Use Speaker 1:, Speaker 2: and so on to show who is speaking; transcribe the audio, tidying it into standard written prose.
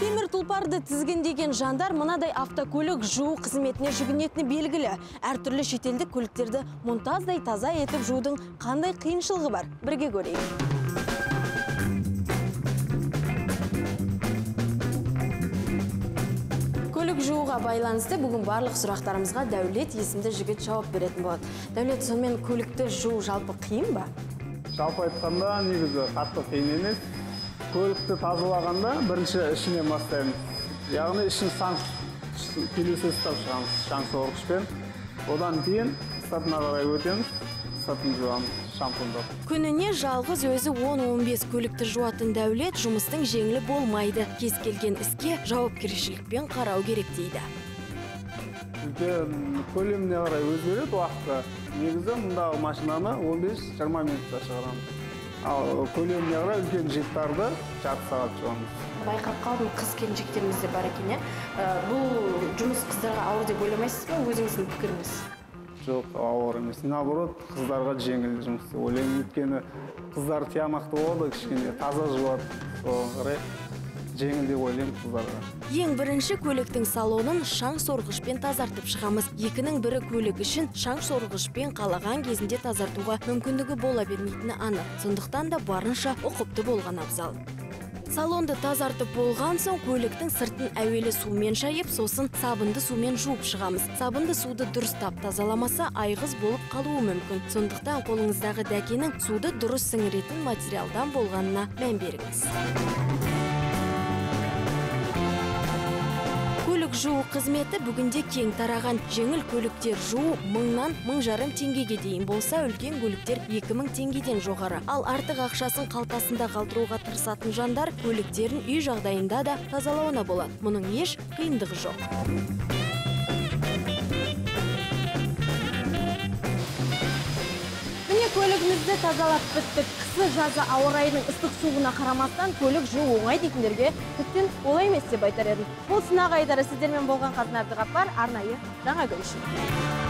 Speaker 1: Темір тұлпарды тізгіндеген жандар мынадай автокөлік жуу қызметіне жүгінетіні белгілі. Әртүрлі шетелдік көліктерді мұнтаздай таза етіп жуудың қандай қиыншылығы бар? Бірге көрейік. Көлік жууға байланысты бүгін барлық сұрақтарымызға Дәулет есімді жігіт жауап беретін болады. Дәулет, сонымен көлікті жуу жалпы қиын ба?
Speaker 2: Жалпы айтқанда негізі қатты қиын емес. Көлікті тазалағанда бірінші ішінен бастаймыз. Яғни ішін келесі ұстап шығамыз шаң сорғышпен. Одан кейін сыртына қарай өтеміз, сыртын жуамыз шампуньдап.
Speaker 1: Күніне жалғыз өзі 10-15 көлікті жуатын Дәулет жұмыстың жеңілі болмайды. Кез келген іске жауапкершілікпен қарау керек дейді.
Speaker 2: Көлеміне қарай өзгереді уақытта. Негізі мұндағы машинаны 15-20 минутта шығарамыз. Ал көлеміне қарай үлкен джиптарды жарты сағат жуамыз.
Speaker 1: Байқап қалдым, қыз келіншектеріміз де бар екен, бұл жұмыс қыздарға ауыр деп ойламайсыз ба, өзіңіздің пікіріңіз?
Speaker 2: Жоқ, ауыр емес. Наоборот, қыздарға жеңіл жұмыс деп ойлаймын. Өйткені қыздар тиянақты болады, кішкене таза жуады. Соған қарай жеңіл деп ойлаймын қыздарға.
Speaker 1: Ең бірінші көліктің салонын шаң сорғышпен тазартып шығамыз. Екінің бірі көлік үшін шаң сорғышпен қалаған кезінде тазартуға мүмкіндігі бола бермейтіні анық. Сондықтан да барынша ұқыпты болған абзал. Салонды тазартып болған соң көліктің сыртын әуелі сумен шайып, сосын сабынды сумен жуып шығамыз. Сабынды суды дұрыстап тазаламаса айғыз болып қалуы мүмкін. Сондықтан қолыңыздағы дәкенің суды дұрыс сіңіретін материалдан болғанына мән беріңіз. Көлік жуу қызметі бүгінде кең тараған. Жеңіл көліктер жуу 1000-нан 1500 теңгеге дейін болса, үлкен көліктер 2000 теңгеден жоғары. Ал артық ақшасын қалтасында қалдыруға тырысатын жандар көліктерін үй жағдайында да тазалауына болады. Мұның еш қиындығы жоқ. Міне көлігімізді тазалап біттік. Қысы жазы ауа райының ыстық суығына қарамастан көлік жуу оңай дейтіндерге тіптен олай емес деп айтар едім. Бұл сынақ айдары сіздермен болған Қазына Әбдіғапар, арнайы жаңа көріші.